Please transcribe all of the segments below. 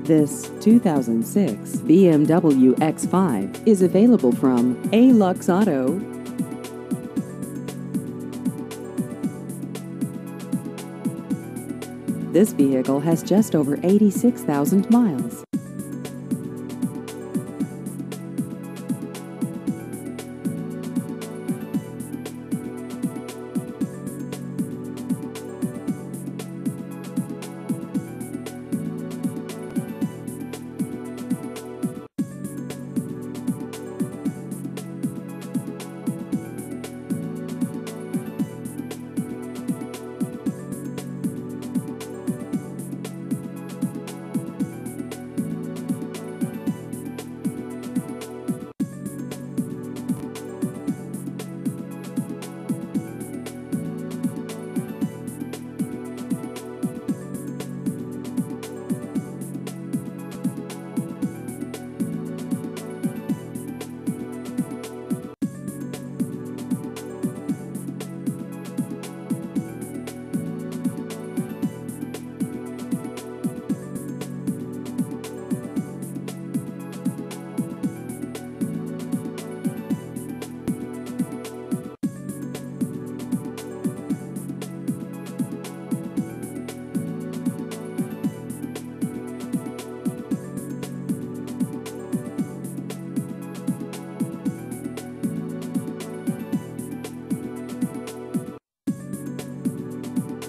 This 2006 BMW X5 is available from A-Lux Auto. This vehicle has just over 86,000 miles.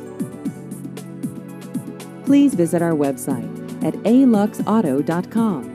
Please visit our website at aluxauto.com.